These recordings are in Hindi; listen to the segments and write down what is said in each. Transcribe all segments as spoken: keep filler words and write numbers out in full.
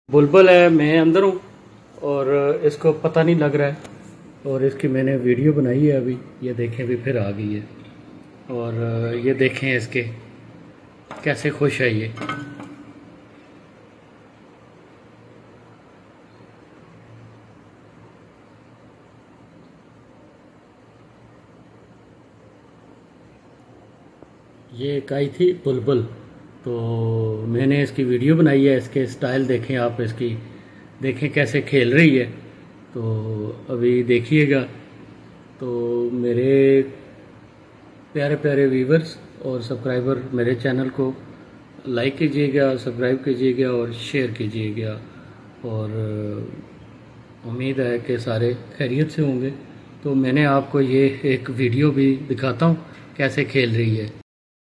बुलबुल है, मैं अंदर हूँ और इसको पता नहीं लग रहा है और इसकी मैंने वीडियो बनाई है अभी। ये देखें अभी फिर आ गई है और ये देखें इसके कैसे खुश है ये। ये एक आई थी बुलबुल, तो मैंने इसकी वीडियो बनाई है। इसके स्टाइल देखें आप, इसकी देखें कैसे खेल रही है। तो अभी देखिएगा। तो मेरे प्यारे प्यारे व्यूवर्स और सब्सक्राइबर मेरे चैनल को लाइक कीजिएगा, सब्सक्राइब कीजिएगा और शेयर कीजिएगा। और उम्मीद है कि सारे खैरियत से होंगे। तो मैंने आपको ये एक वीडियो भी दिखाता हूँ कैसे खेल रही है।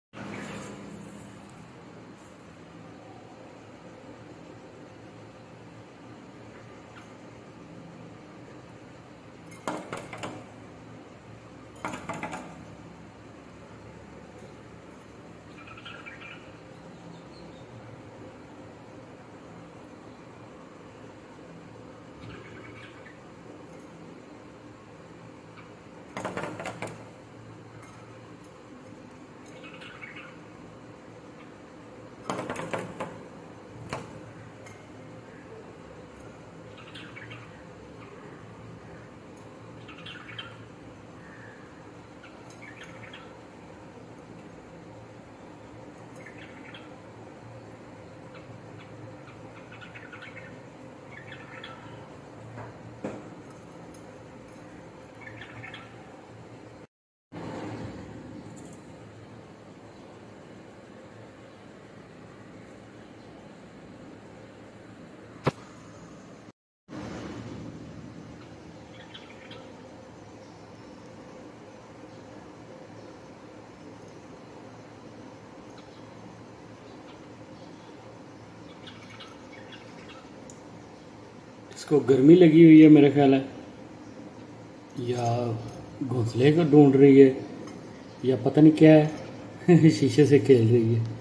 इसको गर्मी लगी हुई है मेरा ख्याल है, या घोंसले को ढूंढ रही है, या पता नहीं क्या है शीशे से खेल रही है।